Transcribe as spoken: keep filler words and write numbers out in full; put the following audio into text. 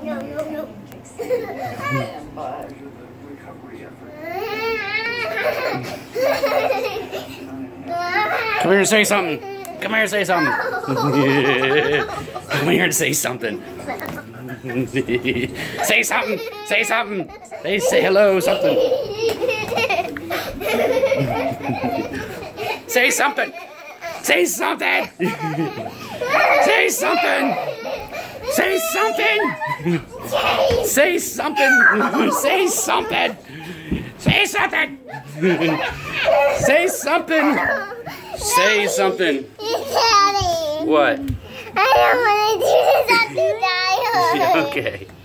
no, no. Come here and say something. Come here and say something. Come here and say something. Say something. Say something. Say, say hello, something. Say something. Say something. Say something. Say something. Say something. Say something. Say something. Say something. Say something. Daddy. What? I don't want to do this at the dial. Okay.